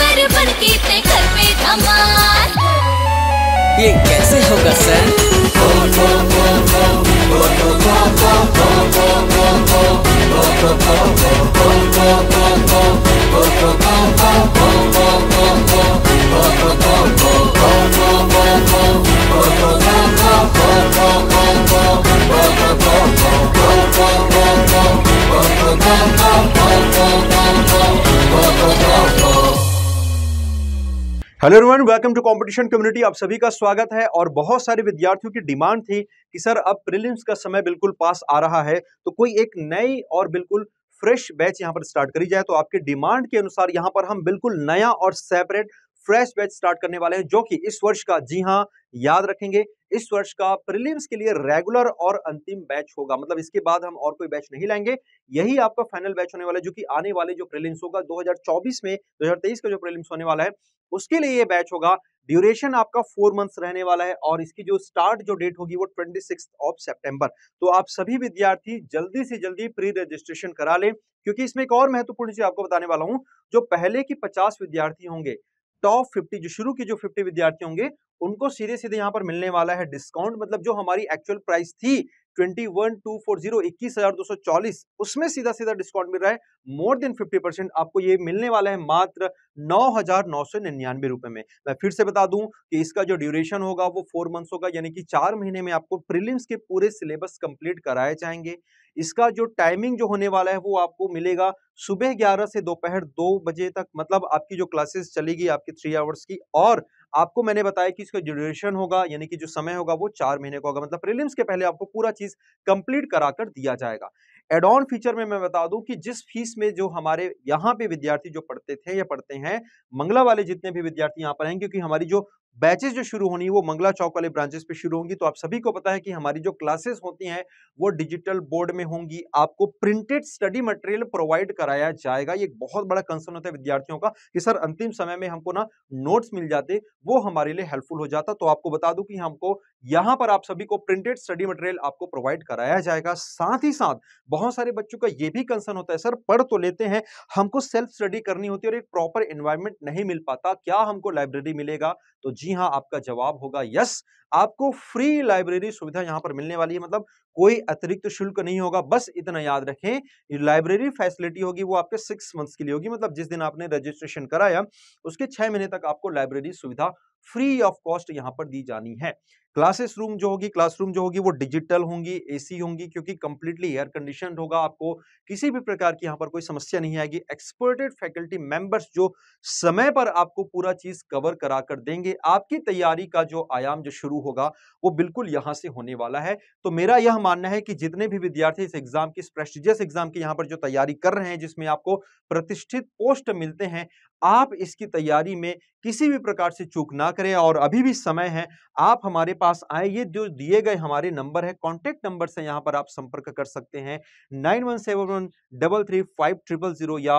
Driver बन के ते घर पे धमाल। ये कैसे होगा sir? Hello everyone, welcome to competition community. आप सभी का स्वागत है। और बहुत सारे विद्यार्थियों की डिमांड थी कि सर अब प्रीलिम्स का समय बिल्कुल पास आ रहा है, तो कोई एक नई और बिल्कुल फ्रेश बैच यहाँ पर स्टार्ट करी जाए। तो आपके डिमांड के अनुसार यहाँ पर हम बिल्कुल नया और सेपरेट फ्रेश बैच स्टार्ट करने वाले हैं, जो कि इस वर्ष का, जी हाँ याद रखेंगे, इस वर्ष का प्रीलिम्स के लिए रेगुलर और अंतिम बैच होगा। मतलब इसके बाद हम और कोई बैच नहीं लाएंगे, यही आपका फाइनल बैच होने वाला है, जो कि आने वाले जो प्रीलिम्स होगा 2024 में, 2023 का जो प्रीलिम्स होने वाला है उसके लिए ये बैच होगा। ड्यूरेशन आपका 4 मंथ्स रहने वाला है और इसकी जो स्टार्ट जो डेट होगी वो 26 ऑफ सितंबर। तो आप सभी विद्यार्थी जल्दी से जल्दी प्री रजिस्ट्रेशन करा लें, क्योंकि इसमें एक और महत्वपूर्ण चीज आपको बताने वाला हूं। जो पहले की 50 विद्यार्थी होंगे, टॉप 50, जो शुरू की जो 50 विद्यार्थी होंगे, उनको सीधे सीधे यहाँ पर मिलने वाला है डिस्काउंट। मतलब जो हमारी एक्चुअल प्राइस थी 21,240 21,240, उसमें सीधा सीधा डिस्काउंट मिल रहा है। मोर देन 50% आपको ये मिलने वाला है मात्र 9,999 रुपए में। मैं फिर से बता दूं कि इसका जो ड्यूरेशन होगा वो 4 मंथ्स होगा, यानी कि 4 महीने में आपको प्रीलिम्स के पूरे सिलेबस कंप्लीट कराए जाएंगे। इसका जो टाइमिंग जो होने वाला है वो आपको मिलेगा सुबह 11 से दोपहर 2 बजे तक। मतलब आपकी जो क्लासेस चलेगी आपकी 3 आवर्स की, और आपको मैंने बताया कि इसका ड्यूरेशन होगा, यानी कि जो समय होगा वो 4 महीने का होगा। मतलब प्रीलिम्स के पहले आपको पूरा चीज कंप्लीट कराकर दिया जाएगा। एड ऑन फीचर में मैं बता दूं कि जिस फीस में जो हमारे यहाँ पे विद्यार्थी जो पढ़ते थे या पढ़ते हैं, मंगला वाले जितने भी विद्यार्थी यहाँ पर हैं, क्योंकि हमारी जो बैचेस जो शुरू होनी है वो मंगला चौक वाले ब्रांचेस पे शुरू होंगी। तो आप सभी को पता है कि हमारी जो क्लासेस होती हैं वो डिजिटल बोर्ड में होंगी। आपको प्रिंटेड स्टडी मटेरियल प्रोवाइड कराया जाएगा। ये एक बहुत बड़ा कंसर्न होता है विद्यार्थियों का कि सर अंतिम समय में हमको ना नोट्स मिल जाते, वो हमारे लिए हेल्पफुल हो जाता। तो आपको बता दूं कि हमको यहाँ पर आप सभी को प्रिंटेड स्टडी मटेरियल आपको प्रोवाइड कराया जाएगा। साथ ही साथ बहुत सारे बच्चों का ये भी कंसर्न होता है, सर पढ़ तो लेते हैं, हमको सेल्फ स्टडी करनी होती है और एक प्रॉपर एनवायरनमेंट नहीं मिल पाता, क्या हमको लाइब्रेरी मिलेगा? तो जी हाँ, आपका जवाब होगा यस। आपको फ्री लाइब्रेरी सुविधा यहां पर मिलने वाली है। मतलब कोई अतिरिक्त शुल्क नहीं होगा। बस इतना याद रखें, लाइब्रेरी फैसिलिटी होगी वो आपके 6 मंथ्स के लिए होगी। मतलब जिस दिन आपने रजिस्ट्रेशन कराया उसके 6 महीने तक आपको लाइब्रेरी सुविधा फ्री ऑफ कॉस्ट यहां पर दी जानी है। क्लासरूम जो होगी वो डिजिटल होंगी, एसी होंगी, क्योंकि कंप्लीटली एयर कंडीशनड होगा। आपको किसी भी प्रकार की यहाँ पर कोई समस्या नहीं आएगी। एक्सपर्टेड फैकल्टी मेंबर्स जो समय पर आपको पूरा चीज कवर करा कर देंगे। आपकी तैयारी का जो आयाम जो शुरू होगा वो बिल्कुल यहां से होने वाला है। तो मेरा यह मानना है कि जितने भी विद्यार्थी इस एग्जाम की, इस प्रेस्टिजियस एग्जाम की यहाँ पर जो तैयारी कर रहे हैं, जिसमें आपको प्रतिष्ठित पोस्ट मिलते हैं, आप इसकी तैयारी में किसी भी प्रकार से चूक ना करें। और अभी भी समय है, आप हमारे पास आए। ये जो दिए गए हमारे नंबर है, कॉन्टेक्ट नंबर से यहाँ पर आप संपर्क कर सकते हैं 9171335000 या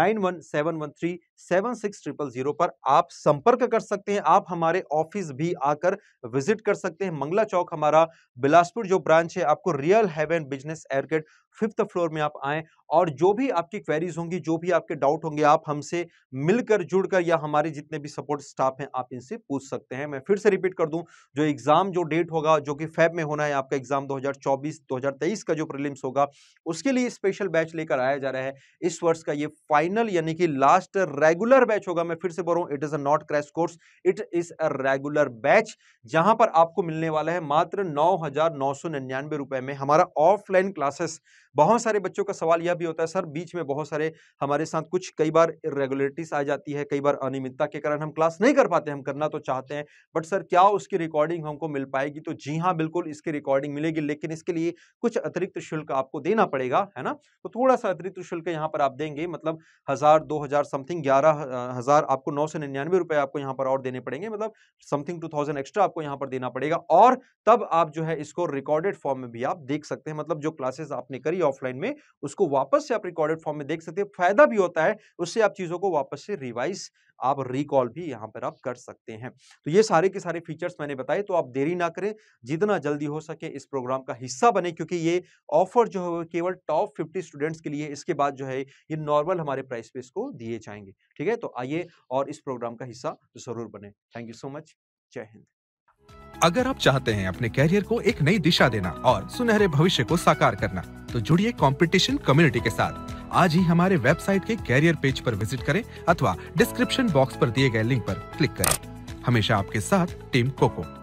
9171376000 पर आप संपर्क कर सकते हैं। आप हमारे ऑफिस भी आकर विजिट कर सकते हैं। मंगला चौक हमारा बिलासपुर जो ब्रांच है, आपको Real Haven Business Airgate 5th floor में आप आए, और जो भी आपकी क्वेरीज होंगी, जो भी आपके डाउट होंगे, आप हमसे मिलकर जुड़कर या हमारे जितने भी सपोर्ट स्टाफ हैं आप इनसे पूछ सकते हैं। मैं फिर से रिपीट कर दूं, जो एग्जाम जो डेट होगा, जो कि फेब में होना है आपका एग्जाम 2024-2023 का जो प्रीलिम्स होगा, उसके लिए स्पेशल बैच लेकर आया जा रहा है। इस वर्ष का ये फाइनल यानी कि लास्ट रेगुलर बैच होगा। मैं फिर से बोल रहा हूं, it is a not crash course, it is a regular batch, जहां पर आपको मिलने वाला है मात्र 9,999 रुपए में हमारा ऑफलाइन क्लासेस। बहुत सारे बच्चों का सवाल यह भी होता है, सर बीच में बहुत सारे हमारे साथ कुछ कई बार इरेगुलरिटीज आ जाती है, कई बार अनियमितता के कारण हम क्लास नहीं कर पाते, हम करना तो चाहते हैं, बट सर क्या उसकी रिकॉर्डिंग हमको मिल पाएगी? तो जी हाँ, बिल्कुल इसकी रिकॉर्डिंग मिलेगी, लेकिन इसके लिए कुछ अतिरिक्त शुल्क आपको देना पड़ेगा, है ना? तो थोड़ा सा अतिरिक्त शुल्क यहाँ पर आप देंगे, मतलब 1,000-2,000 समथिंग, 11,000 आपको 999 रुपए आपको यहाँ पर और देने पड़ेंगे। मतलब समथिंग 2,000 एक्स्ट्रा आपको यहाँ पर देना पड़ेगा, और तब आप जो है इसको रिकॉर्डेड फॉर्म में भी आप देख सकते हैं। मतलब जो क्लासेस आपने करी ऑफलाइन में, उसको वापस से आप रिकॉर्डेड फॉर्म में देख सकते हैं। फायदा भी होता है, उससे आप चीजों को वापस से रिवाइज, आप रिकॉल भी यहाँ पर आप कर सकते हैं। तो ये सारे के सारे फीचर्स मैंने बताए, तो आप देरी ना करें, जितना जल्दी हो सके इस प्रोग्राम का हिस्सा बने, क्योंकि ये ऑफर जो है वो केवल टॉप 50 स्टूडेंट्स के लिए, इसके बाद जो है ये नॉर्मल हमारे प्राइस पे इसको दिए जाएंगे। ठीक है, तो आइए और इस प्रोग्राम का हिस्सा जरूर बने। Thank you so much. जय हिंद। अगर आप चाहते हैं अपने कैरियर को एक नई दिशा देना और सुनहरे भविष्य को साकार करना, तो जुड़िए कंपटीशन कम्युनिटी के साथ। आज ही हमारे वेबसाइट के कैरियर पेज पर विजिट करें अथवा डिस्क्रिप्शन बॉक्स पर दिए गए लिंक पर क्लिक करें। हमेशा आपके साथ टीम कोको।